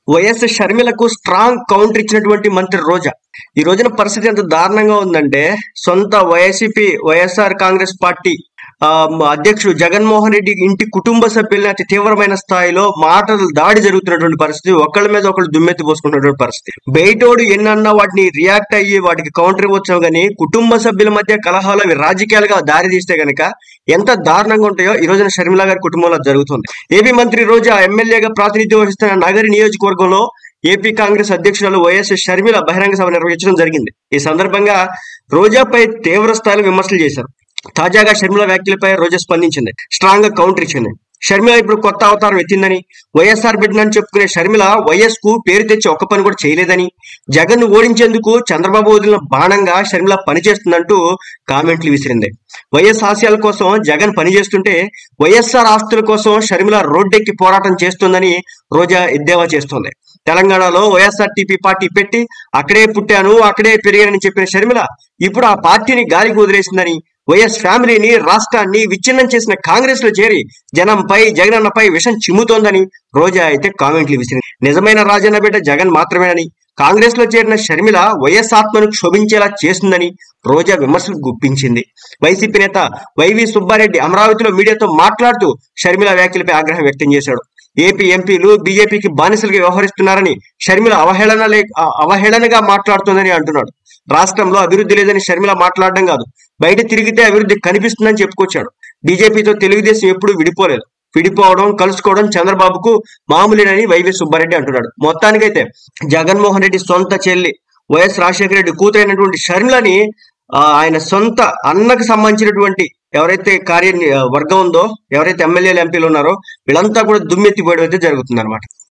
YS షర్మిలకు strong counter ఇచ్చినటువంటి మంత్రి రోజా. ఈ రోజున పరిస్థితి ఎంత దారుణంగా ఉందంటే, సొంత వైఎస్ఆర్ కాంగ్రెస్ పార్టీ అధ్యక్షుడు జగన్మోహన్ రెడ్డి ఇంటి కుటుంబ సభ్యుల్ని అతి తీవ్రమైన స్థాయిలో మాటలు దాడి జరుగుతున్నటువంటి పరిస్థితి, ఒకళ్ళ మీద ఒకళ్ళు దుమ్మెత్తి పోసుకున్నటువంటి పరిస్థితి. బయటోడు ఎన్నన్నా వాటిని రియాక్ట్ అయ్యి వాటికి కౌంటర్ ఇవ్వచ్చు, కానీ కుటుంబ సభ్యుల మధ్య కలహాలు అవి రాజకీయాలుగా దారి తీస్తే గనక ఎంత దారుణంగా ఉంటాయో ఈ రోజున షర్మిల గారి కుటుంబంలో జరుగుతుంది. ఏపీ మంత్రి రోజా ఎమ్మెల్యేగా ప్రాతినిధ్యం వహిస్తున్న నగరి నియోజకవర్గంలో ఏపీ కాంగ్రెస్ అధ్యక్షురాలు వైఎస్ షర్మిల బహిరంగ సభ నిర్వహించడం జరిగింది. ఈ సందర్భంగా రోజాపై తీవ్ర స్థాయిలో విమర్శలు చేశారు. తాజాగా షర్మిల వ్యాఖ్యలపై రోజా స్పందించింది, స్ట్రాంగ్ గా కౌంటర్ ఇచ్చింది. షర్మిల ఇప్పుడు కొత్త అవతారం ఎత్తిందని, వైఎస్ఆర్ బిడ్డనని చెప్పుకునే షర్మిల వైఎస్ కు పేరు తెచ్చి ఒక్క పని కూడా చేయలేదని, జగన్ ను ఓడించేందుకు చంద్రబాబు వదిలిన బాణంగా షర్మిల పనిచేస్తుందంటూ కామెంట్లు విసిరింది. వైఎస్ ఆశయాల కోసం జగన్ పనిచేస్తుంటే వైఎస్ఆర్ ఆస్తుల కోసం షర్మిల రోడ్డెక్కి పోరాటం చేస్తుందని రోజా ఎద్దేవా చేస్తోంది. తెలంగాణలో వైఎస్ఆర్టీపీ పార్టీ పెట్టి అక్కడే పుట్టాను అక్కడే పెరిగానని చెప్పిన షర్మిల ఇప్పుడు ఆ పార్టీని గాలికి వదిలేసిందని, వైఎస్ ఫ్యామిలీని రాష్ట్రాన్ని విచ్ఛిన్నం చేసిన కాంగ్రెస్ లో చేరి జనంపై జగనన్నపై విషం చిమ్ముతోందని రోజా అయితే కామెంట్లు విసిరింది. నిజమైన రాజన్న బిడ్డ జగన్ మాత్రమేనని, కాంగ్రెస్ లో చేరిన షర్మిల వైఎస్ ఆత్మను క్షోభించేలా చేస్తుందని రోజా విమర్శలు గుప్పించింది. వైసీపీ నేత వైవి సుబ్బారెడ్డి అమరావతిలో మీడియాతో మాట్లాడుతూ షర్మిల వ్యాఖ్యలపై ఆగ్రహం వ్యక్తం చేశాడు. ఏపీ ఎంపీలు బీజేపీకి బానిసలుగా వ్యవహరిస్తున్నారని షర్మిల అవహేళనగా మాట్లాడుతోందని అంటున్నాడు. రాష్ట్రంలో అభివృద్ధి లేదని షర్మిల మాట్లాడడం కాదు, బయట తిరిగితే అభివృద్ధి కనిపిస్తుందని చెప్పుకొచ్చాడు. బీజేపీతో తెలుగుదేశం ఎప్పుడూ విడిపోలేదు, విడిపోవడం కలుసుకోవడం చంద్రబాబుకు మామూలేనని వైవి సుబ్బారెడ్డి అంటున్నాడు. మొత్తానికైతే జగన్మోహన్ రెడ్డి సొంత చెల్లి వైఎస్ రాజశేఖర రెడ్డి కూతురైనటువంటి షర్మిలని ఆయన సొంత అన్నకు సంబంధించినటువంటి ఎవరైతే వర్గం ఉందో, ఎవరైతే ఎమ్మెల్యేలు ఎంపీలు ఉన్నారో వీళ్ళంతా కూడా దుమ్మెత్తిపోయడం అయితే జరుగుతుంది అనమాట.